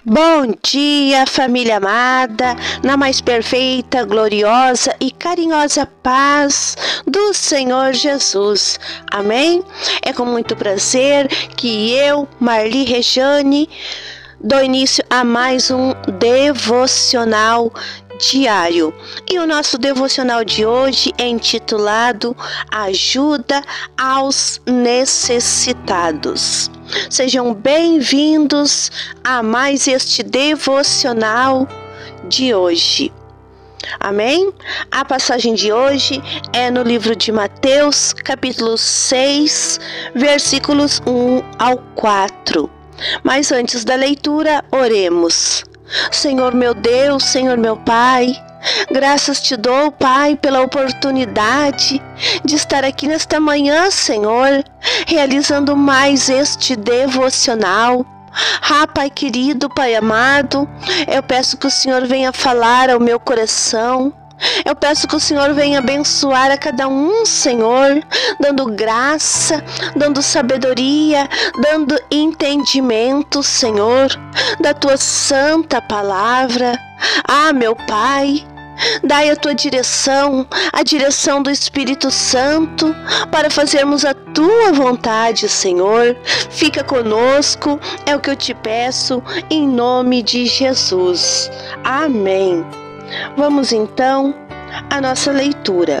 Bom dia, família amada, na mais perfeita, gloriosa e carinhosa paz do Senhor Jesus. Amém? É com muito prazer que eu, Marli Rejane, dou início a mais um devocional diário. E o nosso devocional de hoje é intitulado Ajuda aos Necessitados. Sejam bem-vindos a mais este devocional de hoje. Amém? A passagem de hoje é no livro de Mateus, capítulo 6, versículos 1 ao 4. Mas antes da leitura, oremos. Senhor meu Deus, Senhor meu Pai, graças te dou, Pai, pela oportunidade de estar aqui nesta manhã, Senhor, realizando mais este devocional. Pai querido, Pai amado, eu peço que o Senhor venha falar ao meu coração. Eu peço que o Senhor venha abençoar a cada um, Senhor, dando graça, dando sabedoria, dando entendimento, Senhor, da Tua santa palavra. Meu Pai, dai a Tua direção, a direção do Espírito Santo, para fazermos a Tua vontade, Senhor. Fica conosco, é o que eu te peço, em nome de Jesus. Amém. Vamos então à nossa leitura.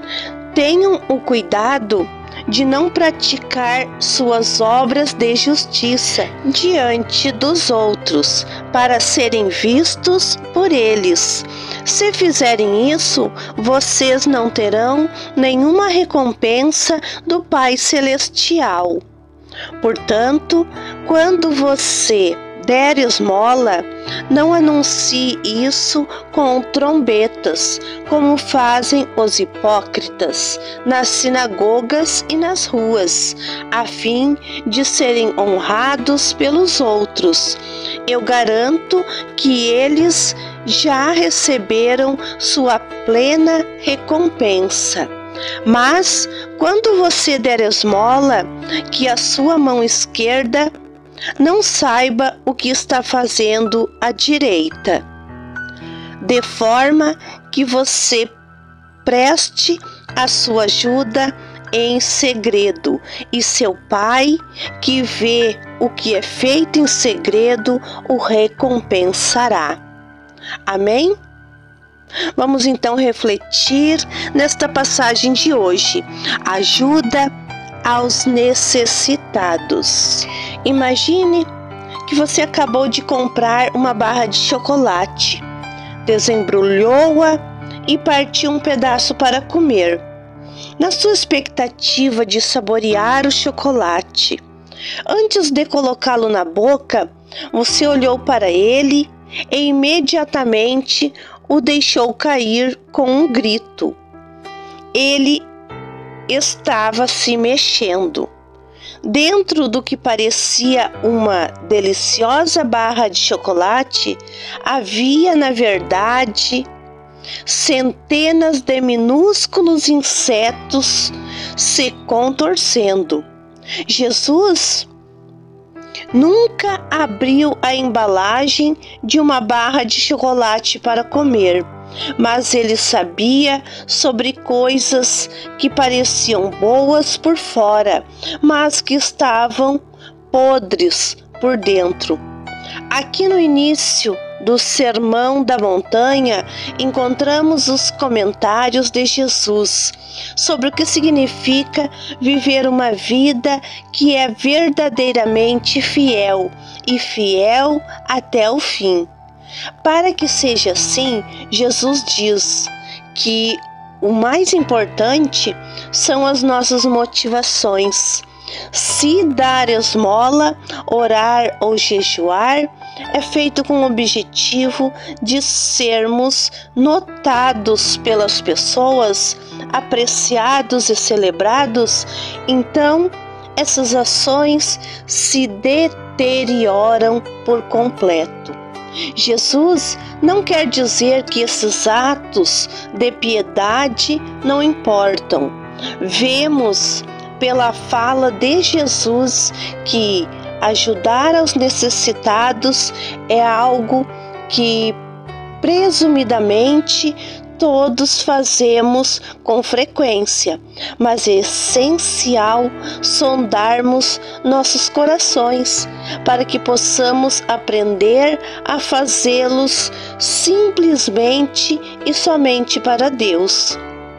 Tenham o cuidado de não praticar suas obras de justiça diante dos outros, para serem vistos por eles. Se fizerem isso, vocês não terão nenhuma recompensa do Pai Celestial. Portanto, quando você der esmola, não anuncie isso com trombetas, como fazem os hipócritas nas sinagogas e nas ruas, a fim de serem honrados pelos outros. Eu garanto que eles já receberam sua plena recompensa. Mas, quando você der esmola, que a sua mão esquerda não saiba o que está fazendo a direita, de forma que você preste a sua ajuda em segredo, e seu Pai, que vê o que é feito em segredo, o recompensará. Amém? Vamos então refletir nesta passagem de hoje. Ajuda aos necessitados. Imagine que você acabou de comprar uma barra de chocolate, desembrulhou-a e partiu um pedaço para comer. Na sua expectativa de saborear o chocolate, antes de colocá-lo na boca, você olhou para ele e imediatamente o deixou cair com um grito. Ele estava se mexendo. Dentro do que parecia uma deliciosa barra de chocolate, havia, na verdade, centenas de minúsculos insetos se contorcendo. Jesus nunca abriu a embalagem de uma barra de chocolate para comer, mas ele sabia sobre coisas que pareciam boas por fora, mas que estavam podres por dentro. Aqui no início do Sermão da Montanha, encontramos os comentários de Jesus sobre o que significa viver uma vida que é verdadeiramente fiel e fiel até o fim. Para que seja assim, Jesus diz que o mais importante são as nossas motivações. Se dar esmola, orar ou jejuar é feito com o objetivo de sermos notados pelas pessoas, apreciados e celebrados, então essas ações se deterioram por completo. Jesus não quer dizer que esses atos de piedade não importam. Vemos pela fala de Jesus que Ajudar aos necessitados é algo que, presumidamente, todos fazemos com frequência, mas é essencial sondarmos nossos corações para que possamos aprender a fazê-los simplesmente e somente para Deus.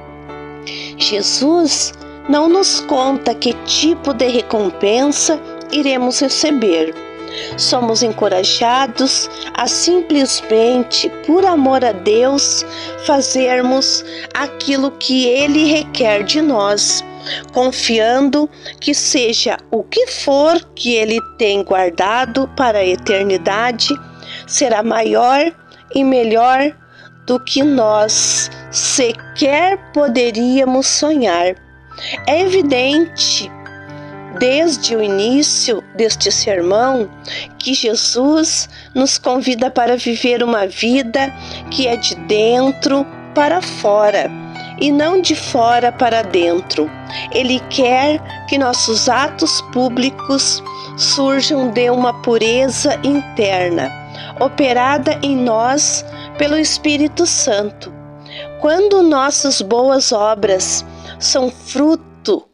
Jesus não nos conta que tipo de recompensa iremos receber. Somos encorajados a simplesmente, por amor a Deus, fazermos aquilo que Ele requer de nós, confiando que seja o que for que Ele tem guardado para a eternidade, será maior e melhor do que nós sequer poderíamos sonhar. É evidente, desde o início deste sermão, que Jesus nos convida para viver uma vida que é de dentro para fora e não de fora para dentro. Ele quer que nossos atos públicos surjam de uma pureza interna, operada em nós pelo Espírito Santo. Quando nossas boas obras são fruto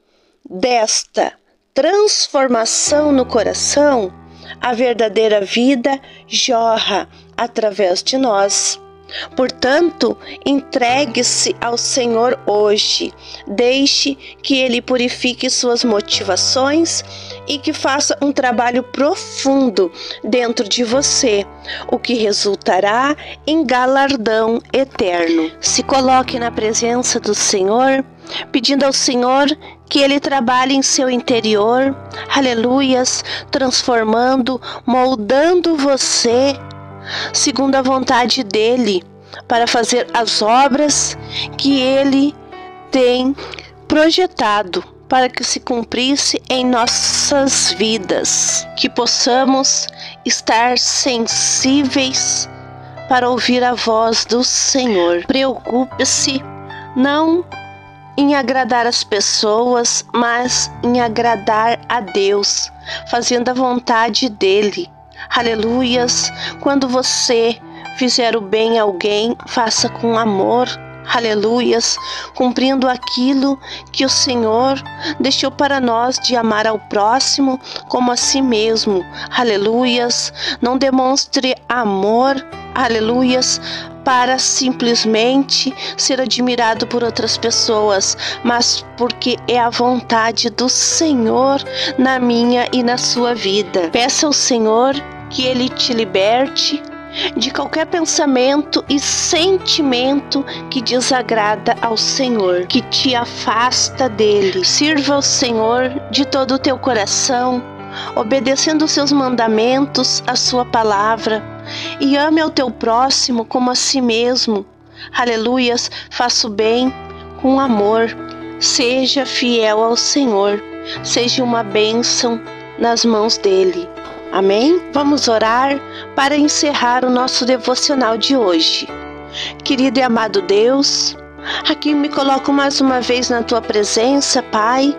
desta transformação no coração, a verdadeira vida jorra através de nós. Portanto, entregue-se ao Senhor hoje, deixe que Ele purifique suas motivações e que faça um trabalho profundo dentro de você, o que resultará em galardão eterno. Se coloque na presença do Senhor, pedindo ao Senhor que Ele trabalhe em seu interior, aleluias, transformando, moldando você segundo a vontade dEle, para fazer as obras que Ele tem projetado para que se cumprisse em nossas vidas, que possamos estar sensíveis para ouvir a voz do Senhor. Preocupe-se não em agradar as pessoas, mas em agradar a Deus, fazendo a vontade dEle. Aleluias! Quando você fizer o bem a alguém, faça com amor. Aleluias! Cumprindo aquilo que o Senhor deixou para nós de amar ao próximo como a si mesmo. Aleluias! Não demonstre amor, aleluias, para simplesmente ser admirado por outras pessoas, mas porque é a vontade do Senhor na minha e na sua vida. Peça ao Senhor que Ele te liberte de qualquer pensamento e sentimento que desagrada ao Senhor, que te afasta dEle. Sirva ao Senhor de todo o teu coração, obedecendo os seus mandamentos, a sua palavra, e ame ao teu próximo como a si mesmo. Aleluias, faça o bem com amor, seja fiel ao Senhor, seja uma bênção nas mãos dEle. Amém? Vamos orar para encerrar o nosso devocional de hoje. Querido e amado Deus, aqui me coloco mais uma vez na tua presença, Pai.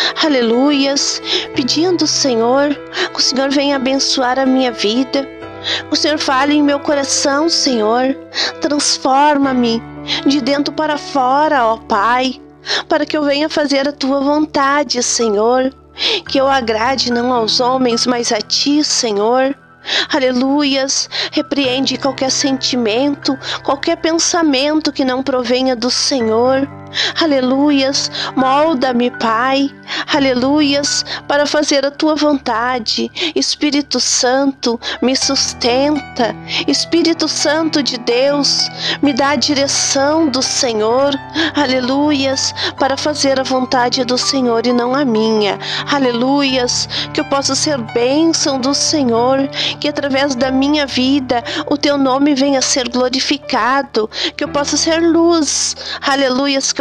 Aleluias, pedindo, Senhor, que o Senhor venha abençoar a minha vida. O Senhor fale em meu coração, Senhor. Transforma-me de dentro para fora, ó Pai, para que eu venha fazer a tua vontade, Senhor. Que eu agrade não aos homens, mas a ti, Senhor. Aleluias, repreende qualquer sentimento, qualquer pensamento que não provenha do Senhor. Aleluias, molda-me, Pai. Aleluias, para fazer a tua vontade. Espírito Santo, me sustenta. Espírito Santo de Deus, me dá a direção do Senhor. Aleluias, para fazer a vontade do Senhor e não a minha. Aleluias, que eu possa ser bênção do Senhor, que através da minha vida o teu nome venha a ser glorificado, que eu possa ser luz. Aleluias, que eu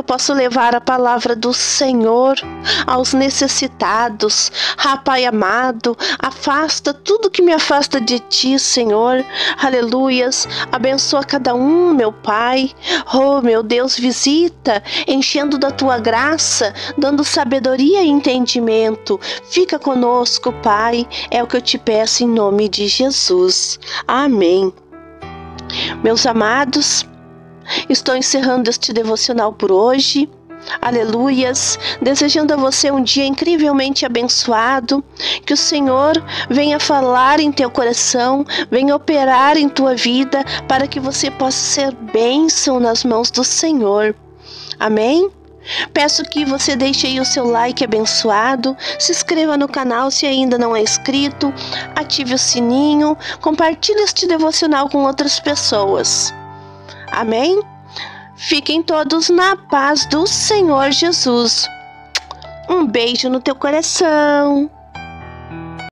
posso levar a palavra do Senhor aos necessitados. Pai amado, afasta tudo que me afasta de Ti, Senhor. Aleluias. Abençoa cada um, meu Pai. Oh, meu Deus, visita, enchendo da Tua graça, dando sabedoria e entendimento. Fica conosco, Pai. É o que eu te peço em nome de Jesus. Amém. Meus amados, estou encerrando este devocional por hoje. Aleluias, desejando a você um dia incrivelmente abençoado, que o Senhor venha falar em teu coração, venha operar em tua vida, para que você possa ser bênção nas mãos do Senhor. Amém? Peço que você deixe aí o seu like abençoado, se inscreva no canal se ainda não é inscrito, ative o sininho, compartilhe este devocional com outras pessoas. Amém? Fiquem todos na paz do Senhor Jesus. Um beijo no teu coração.